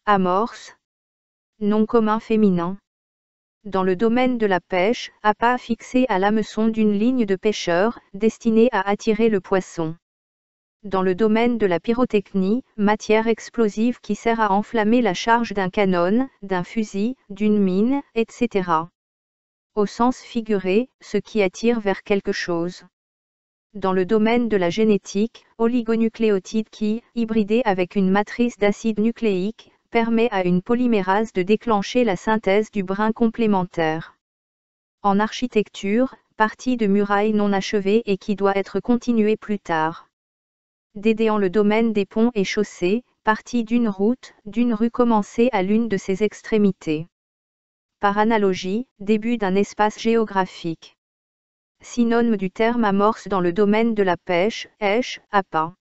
Amorce. Nom commun féminin. Dans le domaine de la pêche, appât fixé à l'hameçon d'une ligne de pêcheur, destinée à attirer le poisson. Dans le domaine de la pyrotechnie, matière explosive qui sert à enflammer la charge d'un canon, d'un fusil, d'une mine, etc. Au sens figuré, ce qui attire vers quelque chose. Dans le domaine de la génétique, oligonucléotide qui, hybridé avec une matrice d'acide nucléique, permet à une polymérase de déclencher la synthèse du brin complémentaire. En architecture, partie de muraille non achevée et qui doit être continuée plus tard. Dédéant le domaine des ponts et chaussées, partie d'une route, d'une rue commencée à l'une de ses extrémités. Par analogie, début d'un espace géographique. Synonyme du terme amorce dans le domaine de la pêche, appât.